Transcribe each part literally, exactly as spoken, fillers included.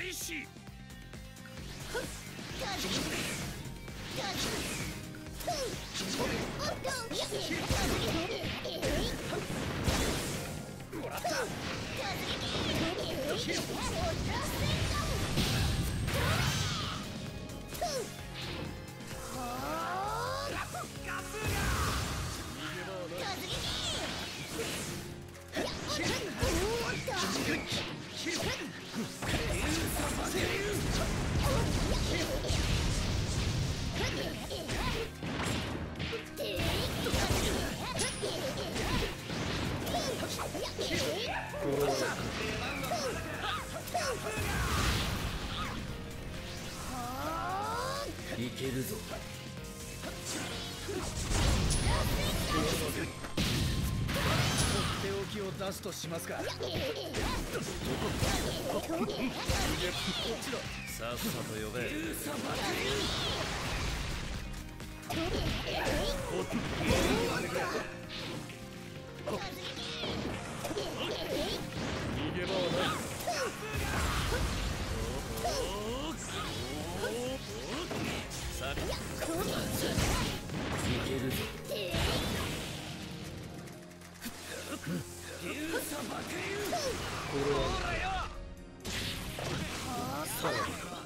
開始。もらった。いけるぞ。とっておきを出すとしますか。こっちだ。さっさと呼べ。逃げ場はない。さて、いけるぞ。これはさらばか。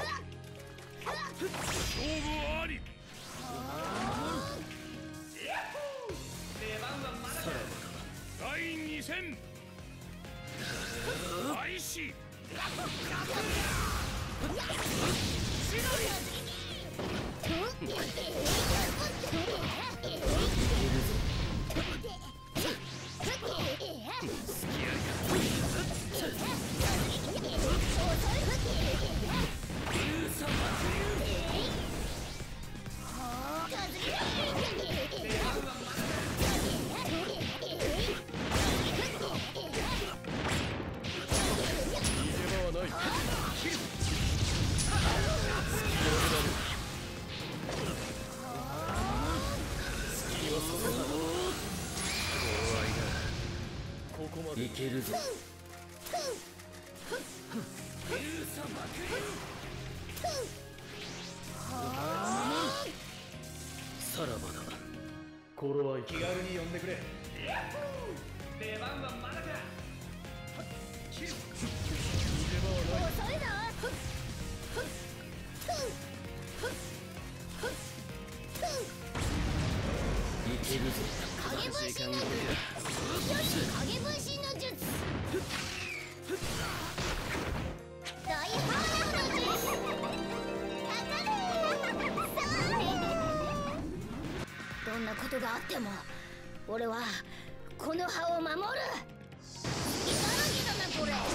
勝負あり。さらばか。だいに戦開始。いけるぞ。さらばだ。頃合い気軽に呼んでくれ。出番はまだか。遅いな。いけるぞ。影分身の術。影分身の術。大パワーの術。かかれ。どんなことがあっても俺はこの葉を守る。茨城だなこれ。